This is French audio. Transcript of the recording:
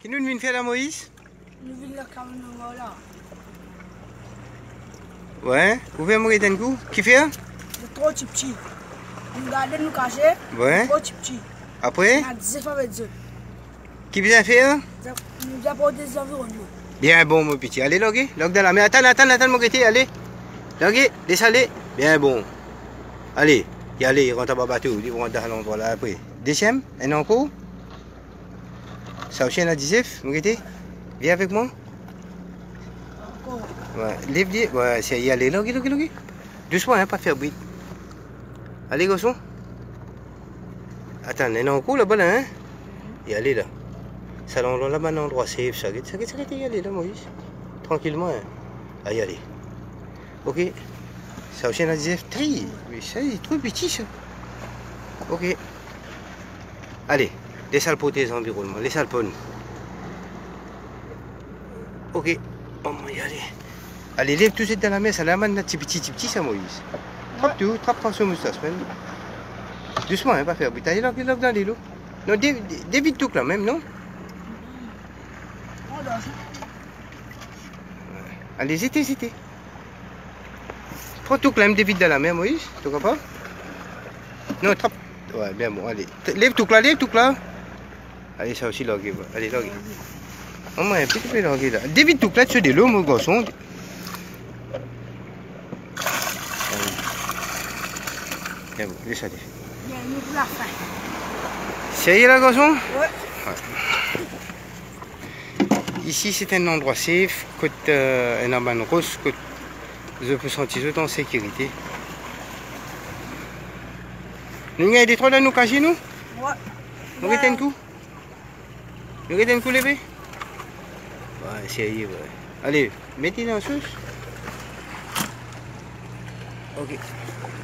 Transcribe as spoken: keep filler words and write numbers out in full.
Qui nous vient faire la Moïse? Nous venons la caméra là. Ouais, vous pouvez mourir d'un coup? Qui fait? C'est trop petit. Nous gardons nous cacher. Ouais. Trop petit. Après? On a dix fois avec eux. Qui vient faire? Nous apportons des environnements. Bien bon, mon petit. Allez, loguez. Log dans la. Mais attends, attends, attends, mon petit. Allez. Loguez. Laisse aller. Bien bon. Allez. Y allez, il rentre à bateau. Il rentre à l'endroit là après. Deuxième. Un encore. Ça aussi, on a dix. Mon petit. Viens avec moi. Encore. Ouais. Lève, lève. Ouais, c'est y aller. Loguez, loguez, loguez. Doucement, hein, pas faire bruit. Allez, garçon. Attends, un encore là-bas là, hein. Y allez là. Ça l'endroit là-bas, un endroit safe. Ça ça ça ça y aller là, Moïse. Tranquillement, hein. Allez, allez. Ok. Ça aussi, on a dit, tri. Mais ça, il est trop petit, ça. Ok. Allez. Laisse le poter les environnements. Laisse le pon. Ok. On va y aller. Allez, lève tout de suite dans la mer. Ça l'amène petit, petit, petit, ça, Moïse. Trappe tout. Trappe par son moustache, même. Doucement, hein, pas faire bruit. Allez, là, là, dans les lots. Non, dévide tout là, même, non? Allez, hésitez, hésitez. Prends tout là, même dévide dans la mer, Moïse. Tu comprends pas? Non, trappe. Ouais, bien bon, allez. Lève tout là, lève tout là. Allez, ça aussi, loguer. Allez, loguer. Au moins, un petit peu loguer là. Dévide tout là, sur des lots, mon garçon. Bien bon, laisse aller. Bien, nous pour la fin. Ça y est là, garçon? Ouais. Ouais. Ici, c'est un endroit safe, côte euh, un aban rose, côte vous pouvez sentir en sécurité. Nous avons des trois dans nos cages, nous? Ouais. Nous avons un coup? Nous avons un coup, les bébés? Ouais, c'est y est, ouais. Allez, mettez dans la sauce. Ok.